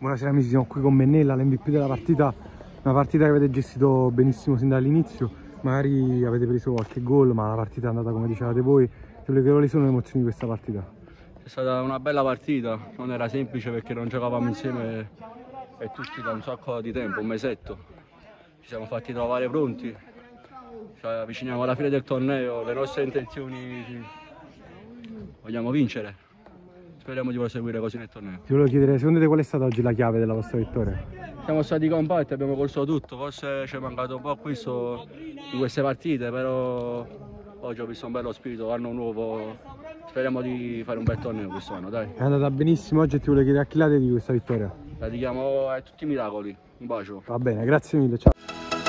Buonasera amici, siamo qui con Mennella, l'MVP della partita. Una partita che avete gestito benissimo sin dall'inizio. Magari avete preso qualche gol, ma la partita è andata come dicevate voi. Quali sono le emozioni di questa partita? È stata una bella partita, non era semplice perché non giocavamo insieme e tutti da un sacco di tempo, un mesetto. Ci siamo fatti trovare pronti, ci avviciniamo alla fine del torneo, le nostre intenzioni vogliamo vincere. Speriamo di proseguire così nel torneo. Ti volevo chiedere, secondo te qual è stata oggi la chiave della vostra vittoria? Siamo stati compatti, abbiamo corso tutto, forse ci è mancato un po' questo in queste partite, però oggi ho visto un bello spirito, anno nuovo, speriamo di fare un bel torneo quest'anno, dai. È andata benissimo oggi e ti volevo chiedere a chi la dedichi questa vittoria? La dedichiamo a tutti i miracoli, un bacio. Va bene, grazie mille, ciao.